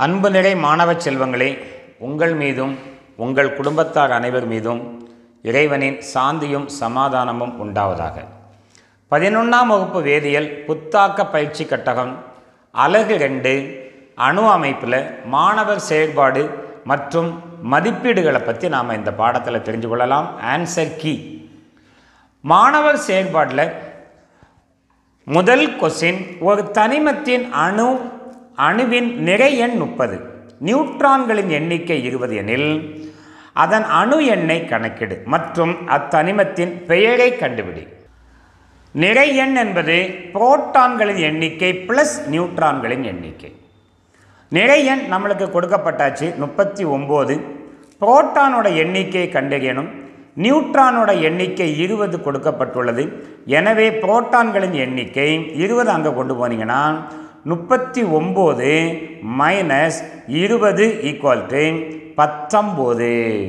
அன்பு நிறை மாணவ செல்வங்களே, உங்கள் மீதும் உங்கள் குடும்பத்தார் அனைவர் மீதும் இறைவனின் சாந்தியும் சமாதானமும் உண்டாவதாக. 11ஆம் வகுப்பு வேதியியல் புத்தாக்க பயிற்சி கட்டகம் அலகு 2 அணு அமைப்பில் மாணவர் செயல்பாடு மற்றும் மதிப்பீடுகளை பற்றி நாம் இந்த பாடத்தில் தெரிஞ்சு கொள்ளலாம். Answer key. மாணவர் செயல்பாட்டில் முதல் கொஸ்டின், ஒரு தனிமத்தின் அணுவின் நிறை எண் 30, நியூட்ரான்களின் எண்ணிக்கை 20 எனில் அதன் அணு எண்ணை கணக்கிடு மற்றும் அத்தனிமத்தின் பெயரை கண்டுபிடி. நிறை எண் என்பது புரோட்டான்களின் எண்ணிக்கை பிளஸ் நியூட்ரான்களின் எண்ணிக்கை. நிறை எண் நம்மளுக்கு கொடுக்கப்பட்டாச்சு 39. புரோட்டானோட எண்ணிக்கை கண்டறியணும். நியூட்ரானோட எண்ணிக்கை 20 கொடுக்கப்பட்டுள்ளது. எனவே புரோட்டான்களின் எண்ணிக்கை 20 அங்கே கொண்டு போனீங்கன்னா 39 மைனஸ் 20 ஈக்குவல் டு 19.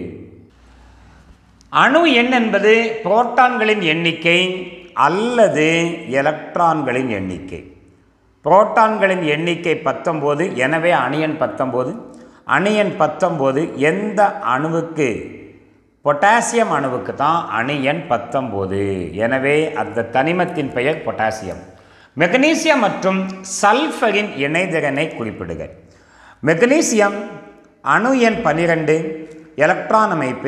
அணு எண் என்பது புரோட்டான்களின் எண்ணிக்கை அல்லது எலக்ட்ரான்களின் எண்ணிக்கை. புரோட்டான்களின் எண்ணிக்கை 19, எனவே அணு எண் 19. அணு எண் 19 எந்த அணுவுக்கு? பொட்டாசியம் அணுவுக்கு தான் அணு எண் 19. எனவே அந்த தனிமத்தின் பெயர் பொட்டாசியம். மெக்னீசியம் மற்றும் சல்ஃபரின் இணைதிறனை குறிப்பிடுக. மெக்னீசியம் அணு எண் 12, எலக்ட்ரான் அமைப்பு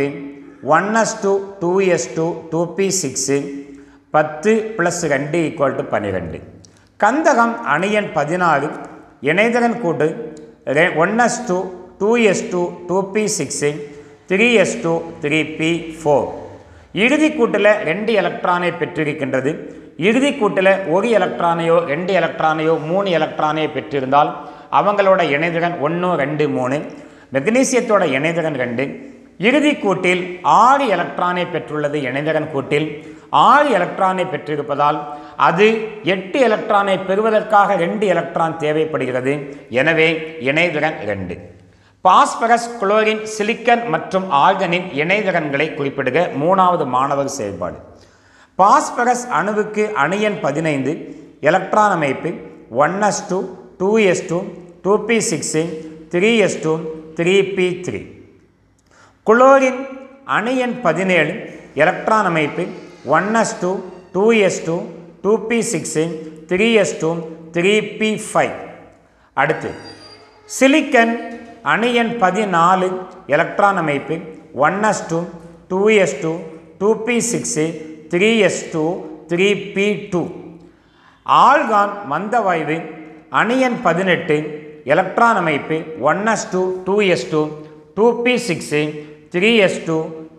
1s2 2s2 2p6 10 + 2 = 12. கந்தகம் அணு எண் 16, இணைதிறன் கூட்டு 1s2 2s2 2p6 3s2 3p4. இறுதி கூட்டில் 2 எலக்ட்ரானை பெற்றிருக்கின்றது. இறுதி கூட்டில் 1 எலக்ட்ரானையோ 2 எலக்ட்ரானையோ 3 எலக்ட்ரானையோ பெற்றிருந்தால் அவங்களோட இணைதிறன் 1 2 3. மெக்னீசியத்தோட இணைதிறன் 2. இறுதி கூட்டில் 6 எலக்ட்ரானை பெற்றுள்ளது. இணைதிறன் கூட்டில் 6 எலக்ட்ரானை பெற்றிருப்பதால் அது 8 எலக்ட்ரானை பெறுவதற்காக 2 எலக்ட்ரான் தேவைப்படுகிறது. எனவே இணைதிறன் 2. பாஸ்பரஸ், குளோரின், சிலிக்கன் மற்றும் ஆர்கனின் இணைதிறன்களை குறிப்பிடுக. 3வது மாணவர் செயல்பாடு. பாஸ்பரஸ் அணுவுக்கு அணு எண் 15, எலக்ட்ரான் அமைப்பு 1s2 2s2 2p6 3s2 3p3. Chlorine அணு எண் 17, எலக்ட்ரான் அமைப்பு 1s2 2s2 2p6 3s2 3p5. அடுத்து சிலிக்கன் அணு எண் 14, எலக்ட்ரான் அமைப்பு 1s2 2s2 2p6 3s2 3p2. ஆல்கான் மந்தவாயு அணு எண் 18, எலக்ட்ரான் அமைப்பு 1s2 2s2 2p6 3s2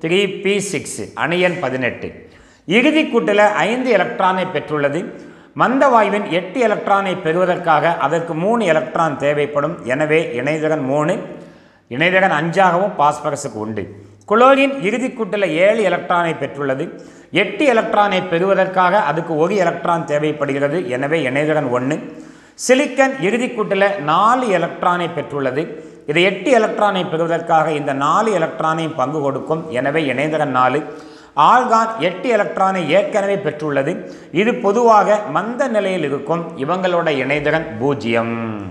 3p6 அணு எண் 18. இறுதி கூட்டில் 5 எலக்ட்ரானை பெற்றுள்ளது. மந்தவாயுவின் 8 எலக்ட்ரானை பெறுவதற்காக அதற்கு 3 எலக்ட்ரான் தேவைப்படும். எனவே இணைதிறன் 3. இணைதிறன் 5ஆகவும் பாஸ்பரஸுக்கு உண்டு. குளோரின் இறுதி கூட்டில் 7 எலக்ட்ரானை பெற்றுள்ளது. 8 எலக்ட்ரானை பெறுவதற்காக அதுக்கு 1 எலக்ட்ரான் தேவைப்படுகிறது. எனவே இணைதிறன் 1. சிலிக்கன் இறுதி கூட்டில் 4 எலக்ட்ரானை பெற்றுள்ளது. இது 8 எலக்ட்ரானை பெறுவதற்காக இந்த 4 எலக்ட்ரானையும் பங்கு கொடுக்கும். எனவே இணைதிறன் 4. ஆல்கான் 8 எலக்ட்ரானை ஏற்கனவே பெற்றுள்ளது. இது பொதுவாக மந்த நிலையில் இருக்கும். இவங்களோட இணைதிறன் 0.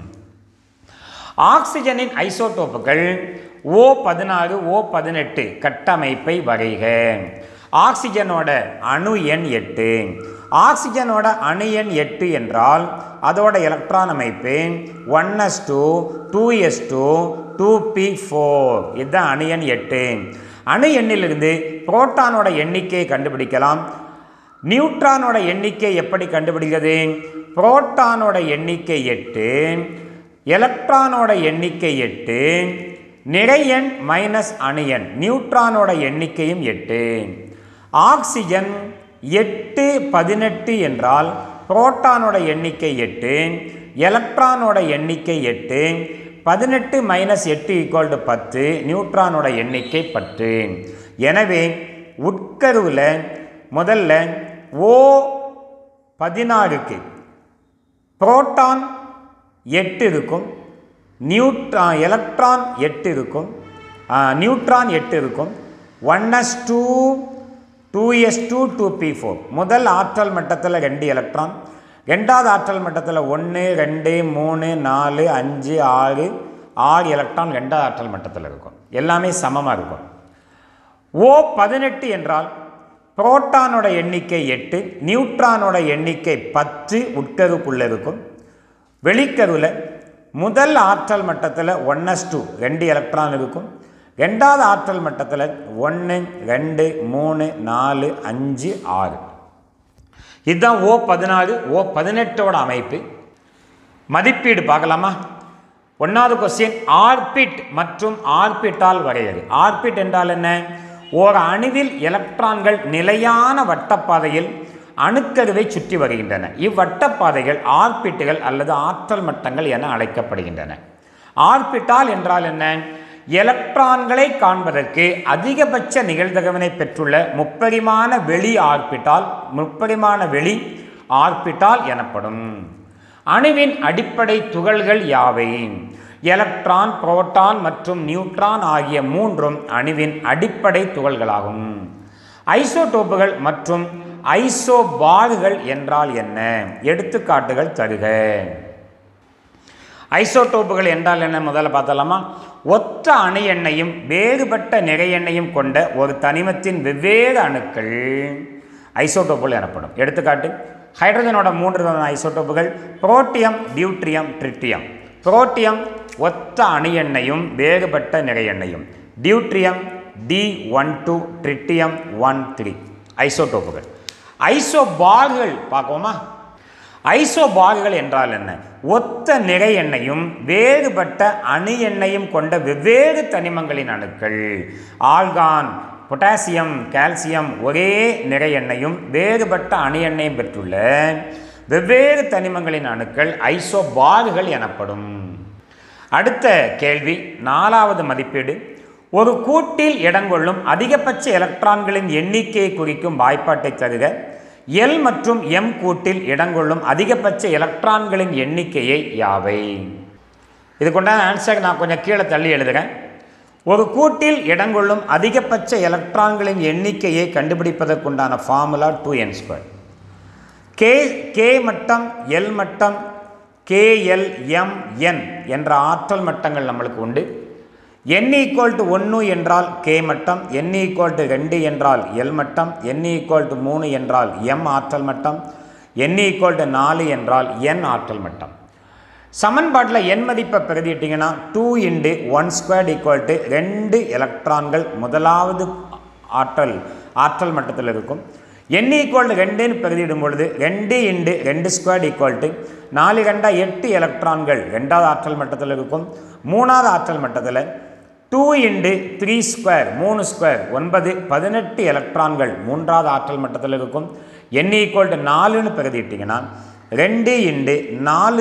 ஆக்சிஜனின் ஐசோடோப்புகள் O16 O18 கட்டமைப்பை வரைக. ஆக்சிஜனோட அணு எண் 8. ஆக்சிஜனோட அணு எண் 8 என்றால் அதோட எலக்ட்ரான் அமைப்பு 1s2 2s2 2p4. இதுதான் அணு எண் 8. அணு எண்ணிலிருந்து புரோட்டானோட எண்ணிக்கையை கண்டுபிடிக்கலாம். நியூட்ரானோட எண்ணிக்கை எப்படி கண்டுபிடிக்கிறது? புரோட்டானோட எண்ணிக்கை 8, எலக்ட்ரானோட எண்ணிக்கை 8, நிறை எண் மைனஸ் அணு எண், நியூட்ரானோட எண்ணிக்கையும் 8. ஆக்சிஜன் 8 18 என்றால் புரோட்டானோட எண்ணிக்கை 8, எலக்ட்ரானோட எண்ணிக்கை 8, 18 மைனஸ் 8 = 10, நியூட்ரானோட எண்ணிக்கை 10. எனவே உட்கருவில் முதல்ல O16க்கு புரோட்டான் 8 இருக்கும், எலக்ட்ரான் 8 இருக்கும், நியூட்ரான் 8 இருக்கும். 1s2 2s2 2p4. முதல் ஆற்றல் மட்டத்தில் 2 எலக்ட்ரான், ரெண்டாவது ஆற்றல் மட்டத்தில் 1 2 3 4 5 6 6 எலக்ட்ரான் 2வது ஆற்றல் மட்டத்தில் இருக்கும். எல்லாமே சமமாக இருக்கும். O18 என்றால் புரோட்டானோட எண்ணிக்கை 8, நியூட்ரானோட எண்ணிக்கை 10 உட்கருக்குள்ளே இருக்கும். வெளிக்கருவில் முதல் ஆற்றல் மட்டத்தில் 1s2 2 எலக்ட்ரான் இருக்கும். 2வது ஆற்றல் மட்டத்தில் 1 2 3 4 5 6. இதுதான் O16. O18ஓட அமைப்பு. மதிப்பீடு பார்க்கலாமா? 1வது கொஸ்டின், ஆர்பிட் மற்றும் ஆர்பிட்டால் வரையறு. ஆர்பிட் என்றால் என்ன? ஒரு அணுவில் எலக்ட்ரான்கள் நிலையான வட்டப்பாதையில் அணுக்கருவை சுற்றி வருகின்றன. இவ்வட்டப்பாதைகள் ஆர்பிட்டுகள் அல்லது ஆற்றல் மட்டங்கள் என அழைக்கப்படுகின்றன. ஆர்பிட்டால் என்றால் என்ன? எலக்ட்ரான்களை காண்பதற்கு அதிகபட்ச நிகழ்தகவினை பெற்றுள்ள முப்பரிமாண வெளி ஆர்பிட்டால் எனப்படும். அணுவின் அடிப்படை துகள்கள் யாவை? எலக்ட்ரான், புரோட்டான் மற்றும் நியூட்ரான் ஆகிய 3ம் அணுவின் அடிப்படை துகள்களாகும். ஐசோடோப்புகள் மற்றும் ஐசோபார்கள் என்றால் என்ன? எடுத்துக்காட்டுகள் தருக. ஐசோடோப்புகள் என்றால் என்ன முதல்ல பார்த்தலாமா? ஒத்த அணு எண்ணையும் வேறுபட்ட நிறை எண்ணையும் கொண்ட ஒரு தனிமத்தின் வெவ்வேறு அணுக்கள் ஐசோடோப்புகள் எனப்படும். எடுத்துக்காட்டு, ஹைட்ரஜனோட 3 விதமான ஐசோடோப்புகள் புரோட்டியம், டியூட்ரியம், ட்ரிட்டியம். புரோட்டியம் ஒத்த அணு எண்ணையும் வேறுபட்ட நிறை எண்ணையும். Deuterium D12, tritium 1,3 ஐசோடோப்புகள். ஐசோபார்கள் பார்ப்போமா? ஐசோபார்கள் என்றால் என்ன? ஒத்த நிறை எண்ணையும் வேறுபட்ட அணு எண்ணையும் கொண்ட வெவ்வேறு தனிமங்களின் அணுக்கள். ஆல்கான், பொட்டாசியம், கால்சியம் ஒரே நிறை எண்ணையும் வேறுபட்ட அணு எண்ணையும் பெற்றுள்ள வெவ்வேறு தனிமங்களின் அணுக்கள் ஐசோபார்கள் எனப்படும். அடுத்த கேள்வி, 4வது மதிப்பீடு. ஒரு கூட்டில் இடங்கொள்ளும் அதிகபட்ச எலக்ட்ரான்களின் எண்ணிக்கையை குறிக்கும் வாய்ப்பாட்டை தருக. L மற்றும் M கூட்டில் இடங்கொள்ளும் அதிகபட்ச எலக்ட்ரான்களின் எண்ணிக்கையை யாவை? இதுக்குண்டான ஆன்சர் நான் கொஞ்சம் கீழே தள்ளி எழுதுகிறேன். ஒரு கூட்டில் இடங்கொள்ளும் அதிகபட்ச எலக்ட்ரான்களின் எண்ணிக்கையை கண்டுபிடிப்பதற்குண்டான ஃபார்முலா 2n². K மட்டம், L மட்டம், KLMN என்ற ஆற்றல் மட்டங்கள் நம்மளுக்கு உண்டு. n = 1 என்றால் K மட்டம், n = 2 என்றால் L மட்டம், n = 3 என்றால் M ஆற்றல் மட்டம், n = 4 என்றால் N ஆற்றல் மட்டம். சமன்பாட்டில் n மதிப்பை பிரதியிட்டீங்கன்னா 2 × 1² = 2 எலக்ட்ரான்கள் முதலாவது ஆற்றல் மட்டத்தில் இருக்கும். n = 2ன்னு பிரதியிடும் பொழுது 2 × 2² = 4 × 8 எலக்ட்ரான்கள் 2வது ஆற்றல் மட்டத்தில் இருக்கும். 3வது ஆற்றல் மட்டத்தில் 2 × 3² 9 18 எலக்ட்ரான்கள் 3வது ஆற்றல் மட்டத்தில் இருக்கும். n = 4ன்னு பிரதியிட்டீங்கன்னா 2 ×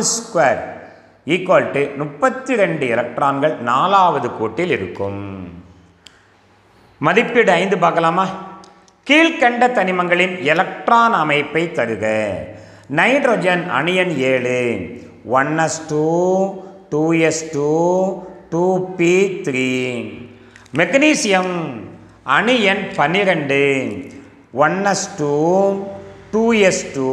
4² = 32 எலக்ட்ரான்கள் 4வது கூட்டில் இருக்கும். மதிப்பீடு 5 பார்க்கலாமா? கீழ்கண்ட தனிமங்களின் எலக்ட்ரான் அமைப்பை தருக. நைட்ரஜன் அணு எண் 7 1s2 2s2 2p3. மெக்னீசியம் அணு எண் 12 1s2 2s2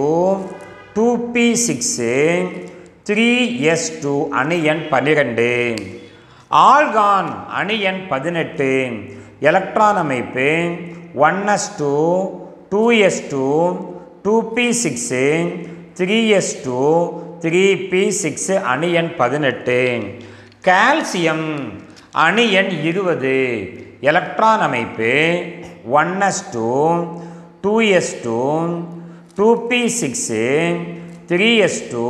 2p6 3s2 அணு எண் 12. ஆல்கான் அணு எண் 18. எலக்ட்ரான் அமைப்பு 1s2 2s2 2p6 3s2 3p6 அணு எண் 18. கால்சியம் அணு எண் 20. எலக்ட்ரான் அமைப்பு 1s2 2s2 2p6 3s2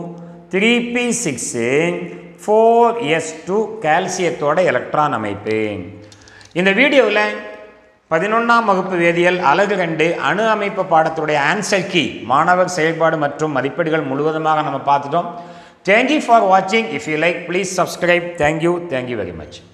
3p6 4s2 கால்சியத்தோட electron அமைப்பு. இந்த வீடியோவில் 11ஆம் வகுப்பு வேதியியல் அலகு 2 அணு அமைப்பு பாடத்துடைய ஆன்சர் கீ மாணவர் செயல்பாடு மற்றும் மதிப்பீடுகள் முழுவதுமாக நம்ம பார்த்துட்டோம். Thank you for watching. If you like, please subscribe. Thank you very much.